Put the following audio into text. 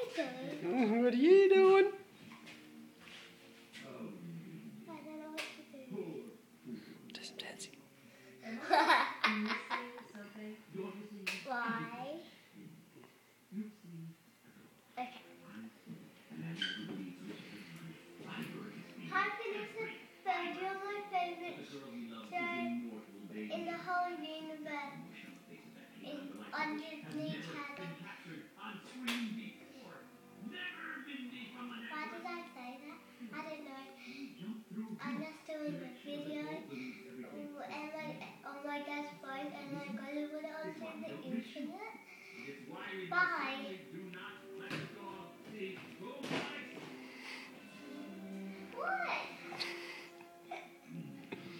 What are you doing? I don't know what to do. Do some dancing. Why? Okay. Hi, Phineas and Ferb. You're my favourite show in the whole universe. Underneath heaven. Why did I say that? I don't know. I'm just doing a video on my dad's phone and I got to put it on the internet.